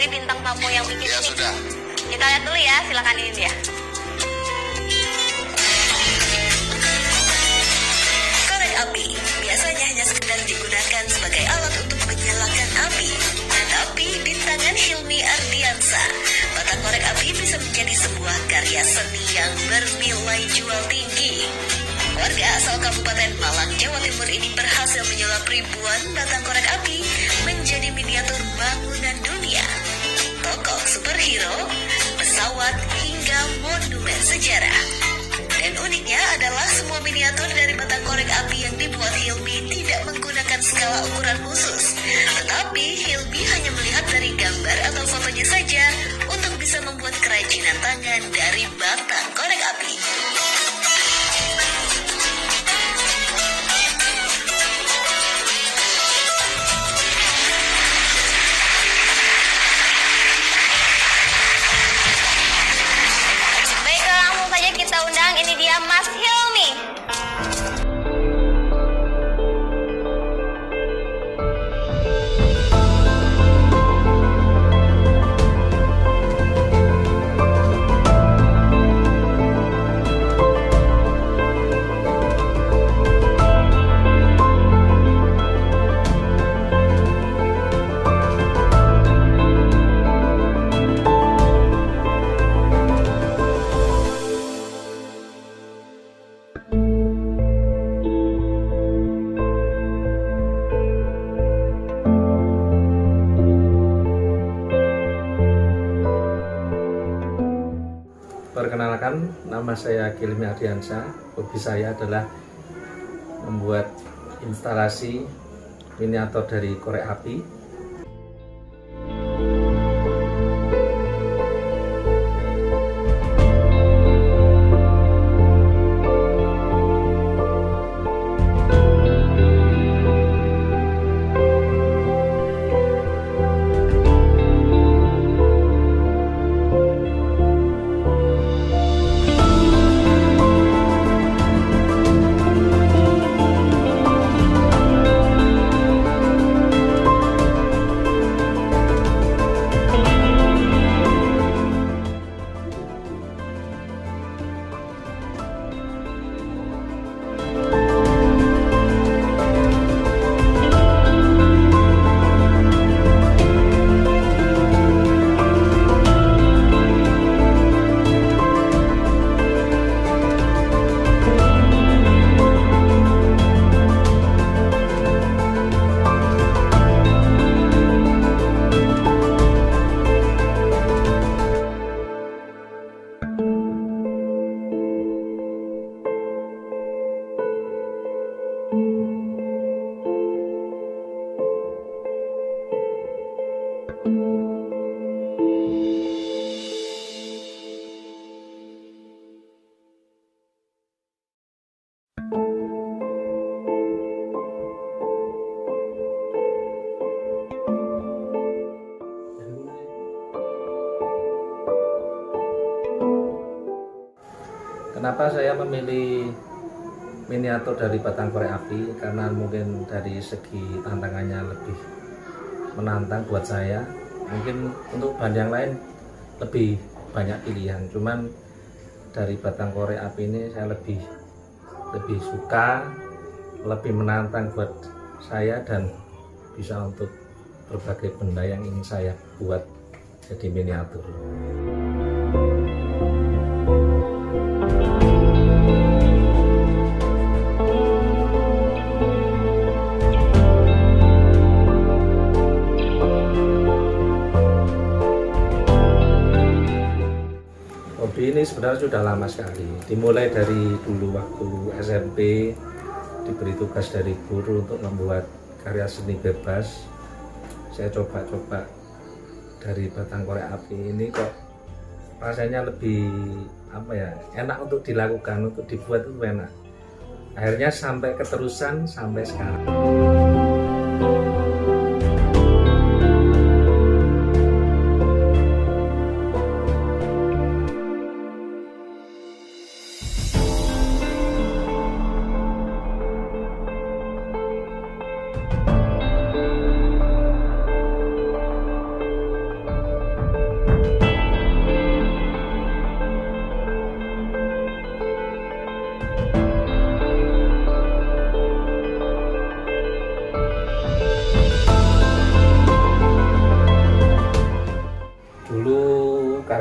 dari bintang tamu yang bikin Ya ini. sudah. Kita lihat dulu ya, silakan ini dia. Korek api biasanya hanya sekedar digunakan sebagai alat untuk menyalakan api. Tetapi di tangan Hilmi Ardiansa, batang korek api bisa menjadi sebuah karya seni yang bernilai jual tinggi. Warga asal Kabupaten Malang, Jawa Timur ini berhasil menyulap ribuan batang korek api menjadi miniatur bangunan dunia, tokoh superhero, pesawat, hingga monumen sejarah. Dan uniknya adalah semua miniatur dari batang korek api yang dibuat Hilmi tidak menggunakan skala ukuran khusus. Tetapi Hilmi hanya melihat dari gambar atau fotonya saja untuk bisa membuat kerajinan tangan dari batang korek api. Baiklah, langsung saja kita undang, ini dia Mas Hilmi. Perkenalkan, nama saya Hilmi Ardiansa. Hobi saya adalah membuat instalasi miniatur dari korek api. Kenapa saya memilih miniatur dari batang korek api? Karena mungkin dari segi tantangannya lebih menantang buat saya. Mungkin untuk bahan yang lain lebih banyak pilihan, cuman dari batang korek api ini saya lebih suka, lebih menantang buat saya dan bisa untuk berbagai benda yang ingin saya buat jadi miniatur. Hobi ini sebenarnya sudah lama sekali, dimulai dari dulu waktu SMP diberi tugas dari guru untuk membuat karya seni bebas. Saya coba-coba dari batang korek api ini, kok rasanya lebih enak untuk dilakukan, untuk dibuat itu enak. Akhirnya sampai keterusan sampai sekarang.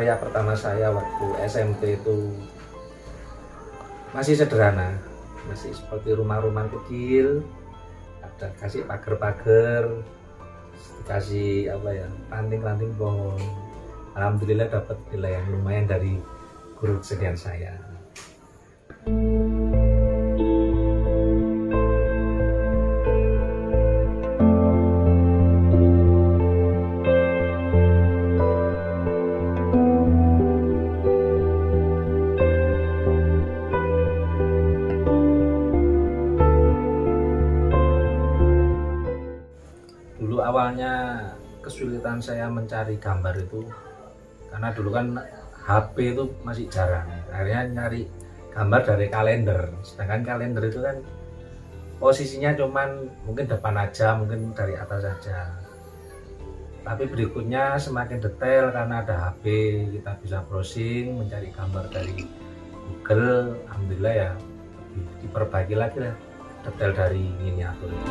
karya pertama saya waktu SMP itu masih sederhana, masih seperti rumah-rumah kecil, ada kasih pagar-pagar, dikasih apa ya, ranting-ranting pohon. Alhamdulillah dapat nilai yang lumayan dari guru kesenian saya. Dulu awalnya kesulitan saya mencari gambar itu karena dulu kan HP itu masih jarang, akhirnya nyari gambar dari kalender. Sedangkan kalender itu kan posisinya cuman mungkin depan aja, mungkin dari atas saja. Tapi berikutnya semakin detail karena ada HP, kita bisa browsing mencari gambar dari Google. Alhamdulillah ya, diperbaiki lagi lah detail dari miniatur itu.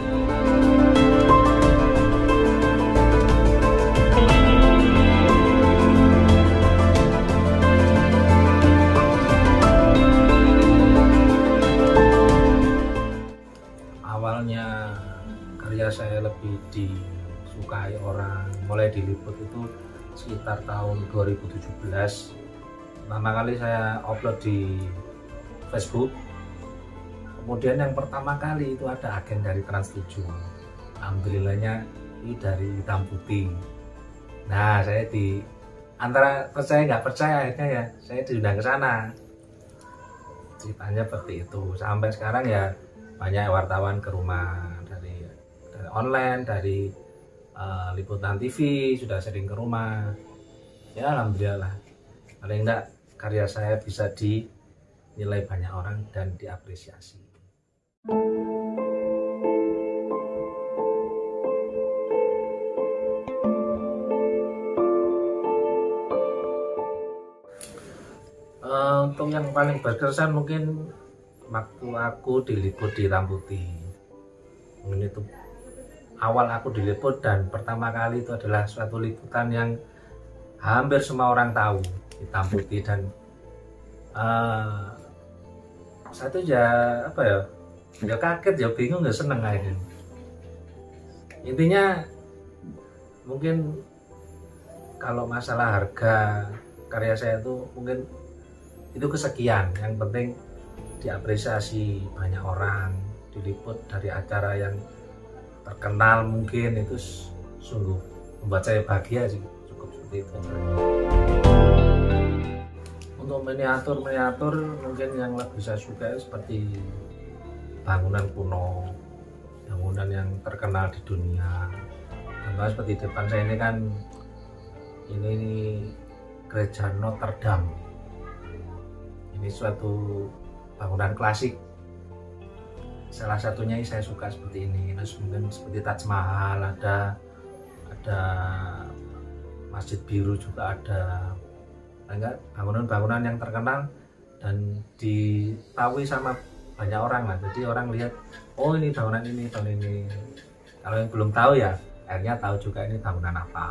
Awalnya karya saya lebih disukai orang, mulai diliput itu sekitar tahun 2017. Pertama kali saya upload di Facebook. Kemudian yang pertama kali itu ada agen dari Trans7. Alhamdulillahnya ini dari Hitam Putih. Nah, saya di antara percaya nggak percaya akhirnya ya saya diundang ke sana. Ceritanya seperti itu. Sampai sekarang ya banyak wartawan ke rumah dari online, dari liputan TV sudah sering ke rumah. Ya alhamdulillah, paling enggak karya saya bisa dinilai banyak orang dan diapresiasi. Untuk yang paling berkesan mungkin waktu aku diliput di Hitam Putih. Mungkin itu awal aku diliput dan pertama kali itu adalah suatu liputan yang hampir semua orang tahu, Hitam Putih. Dan satu ya apa ya, ya kaget, ya bingung, ya seneng akhirnya. Intinya mungkin kalau masalah harga karya saya itu mungkin itu kesekian, yang penting diapresiasi banyak orang, diliput dari acara yang terkenal, mungkin itu sungguh membuat saya bahagia sih, cukup seperti itu. Untuk miniatur mungkin yang lebih saya suka seperti bangunan kuno, bangunan yang terkenal di dunia. Contohnya seperti depan saya ini kan, ini gereja Notre Dame. Ini suatu bangunan klasik. Salah satunya saya suka seperti ini. Terus mungkin seperti Taj Mahal, ada Masjid Biru juga ada. Enggak, bangunan-bangunan yang terkenal dan diketahui sama banyak orang lah. Jadi orang lihat, oh ini bangunan ini, bangunan ini. Kalau yang belum tahu ya akhirnya tahu juga ini bangunan apa.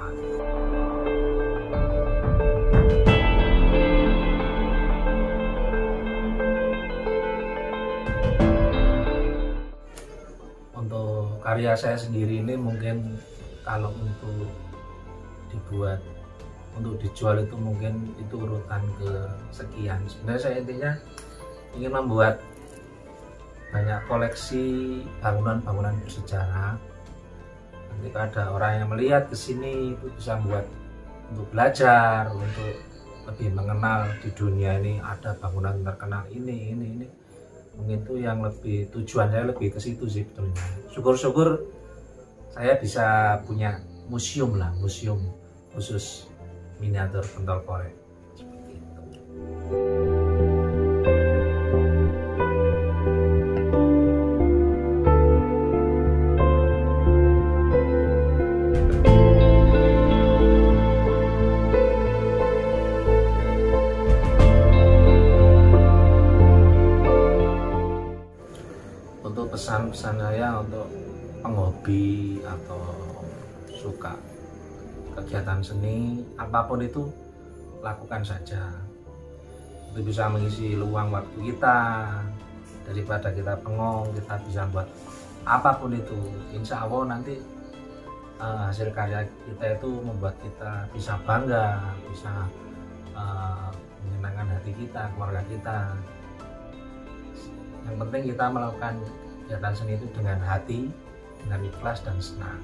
Untuk karya saya sendiri ini mungkin kalau untuk dibuat, untuk dijual itu mungkin itu urutan kesekian. Sebenarnya saya intinya ingin membuat banyak koleksi bangunan-bangunan bersejarah. Nanti ada orang yang melihat ke sini itu bisa membuat untuk belajar, untuk lebih mengenal di dunia ini ada bangunan terkenal ini. Mungkin itu yang lebih, tujuan saya lebih ke situ sih betulnya. Syukur-syukur saya bisa punya museum lah, museum khusus miniatur pentol korek seperti itu. Untuk pesan-pesan saya untuk penghobi atau suka kegiatan seni apapun itu, lakukan saja. Itu bisa mengisi luang waktu kita, daripada kita bengong, kita bisa buat apapun itu. Insya Allah nanti hasil karya kita itu membuat kita bisa bangga, bisa menyenangkan hati kita, keluarga kita. Yang penting kita melakukan kegiatan seni itu dengan hati, dengan ikhlas dan senang.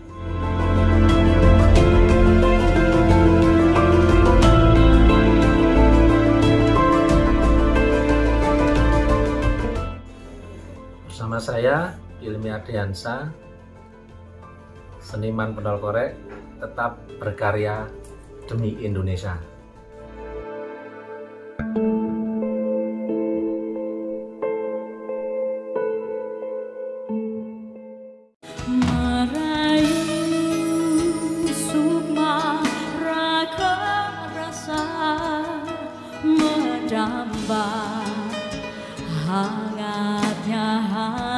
Bersama saya, Hilmi Ardiansa, seniman penol korek, tetap berkarya demi Indonesia. Hangatnya